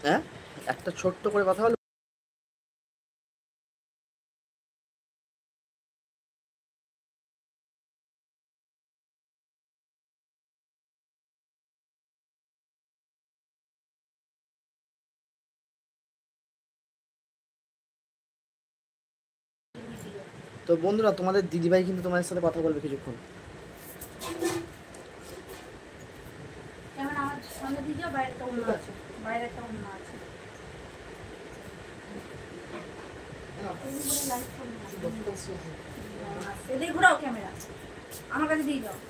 হ্যাঁ, একটা ছোট্ট করে কথা বলো। তো বন্ধুরা, তোমাদের দিদিভাই কিন্তু তোমাদের সাথে কথা বলবে কিছুক্ষণ। আমার সামনে দিয়ে যাও, বাইরে একটা অন্য আছে, বাইরে একটা অন্য আছে। এদিকে ঘোরাও ক্যামেরা, আমার কাছে দিয়ে যাও।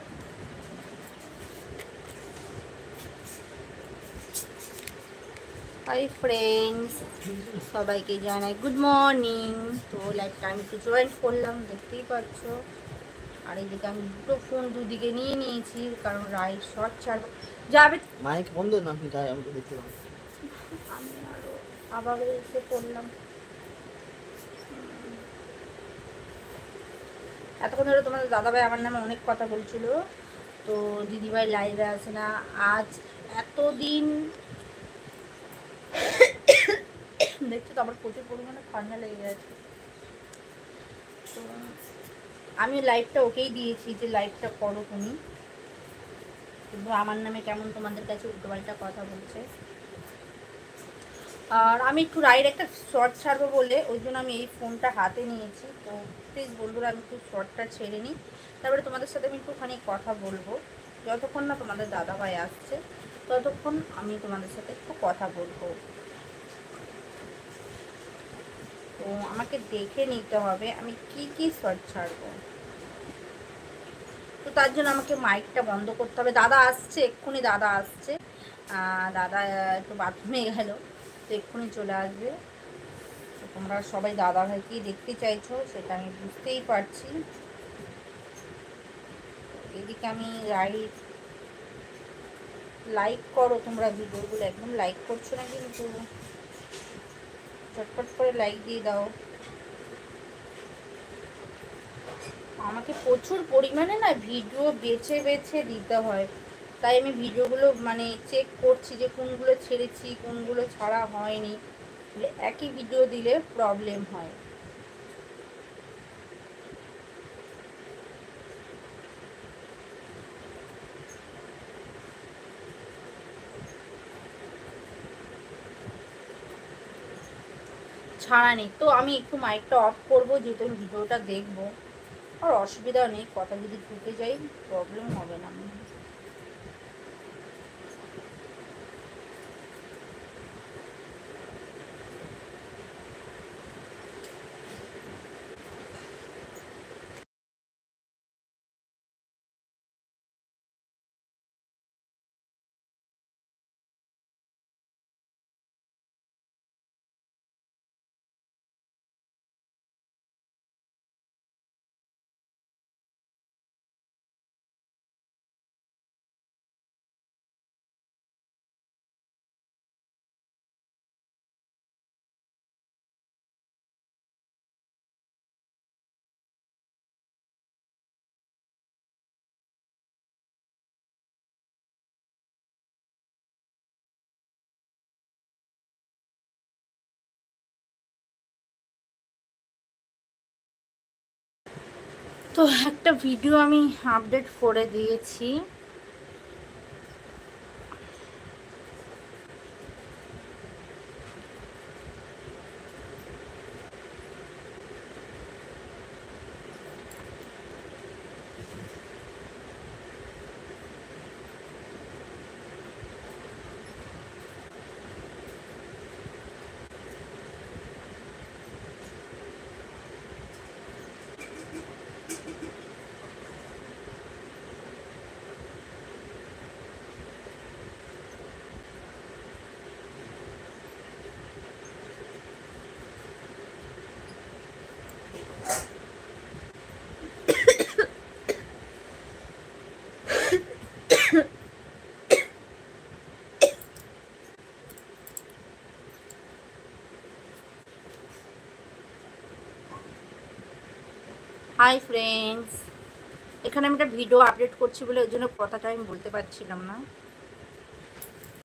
হাই ফ্রেন্ডস, সবাইকে জানাই গুড মর্নিং। তো লাইভটা আমি একটু জয়েন করলাম, দেখতেই পাচ্ছ। আর এইদিকে আমি দুটো ফোন দুদিকে নিয়ে নিয়েছি, কারণ রাইট শর্ট ছাড়বো যাবে। মাইক বন্ধ না, আমি গায়ে আমি তো দেখতে পাবো। আমি আরো আবার এসে পড়লাম। এতক্ষণ ধরে তোমাদের দাদাভাই আমার নামে অনেক কথা বলছিল, তো দিদিভাই লাইভে আসে না। আজ এতদিন দেখছো তো আমার প্রচুর পরিমাণে ঠান্ডা লেগে গেছে। তো আমি লাইভটা ওকেই দিয়েছি যে লাইভটা করো তুমি, কিন্তু আমার নামে কেমন তোমাদের কাছে উল্টোপাল্টা কথা বলছে। আর আমি একটু রাইড একটা শর্ট ছাড়বো বলে ওই জন্য আমি এই ফোনটা হাতে নিয়েছি। তো প্লিজ বন্ধুরা, আমি একটু শর্টটা ছেড়ে নিই, তারপরে তোমাদের সাথে আমি একটুখানি কথা বলবো। যতক্ষণ না তোমাদের দাদাভাই আসছে ততক্ষণ আমি তোমাদের সাথে একটু কথা বলবো। তো আমাকে দেখে নিতে হবে আমি কি কি শর্ট ছাড়বো। তো তার জন্য আমাকে মাইকটা বন্ধ করতে হবে। দাদা আসছে, এক্ষুনি দাদা আসছে। দাদা একটু বাথরুমে গেল, তো এক্ষুনি চলে আসবে। তো তোমরা সবাই দাদা ভাইকেই দেখতে চাইছো, সেটা আমি বুঝতেই পারছি। এদিকে আমি লাইক করো তোমরা ভিডিওগুলো, একদম লাইক করছো না কিন্তু, চটপট করে লাইক দিয়ে দাও। আমাকে প্রচুর পরিমাণে না ভিডিও বেছে বেছে দিতে হয়, তাই আমি ভিডিওগুলো মানে চেক করছি যে কোনগুলো ছেড়েছি কোনগুলো ছাড়া হয়নি। একই ভিডিও দিলে প্রবলেম হয়। ছাড়া নেই, তো আমি একটু মাইকটা অফ করবো যেহেতু আমি ভিডিওটা দেখবো। আর অসুবিধা নেই, কথা যদি ঢুকে যাই প্রবলেম হবে না। তো একটা ভিডিও আমি আপডেট করে দিয়েছি। হাই ফ্রেন্ডস, এখানে আমি একটা ভিডিও আপডেট করছি বলে ওই জন্য কথাটা আমি বলতে পারছিলাম না।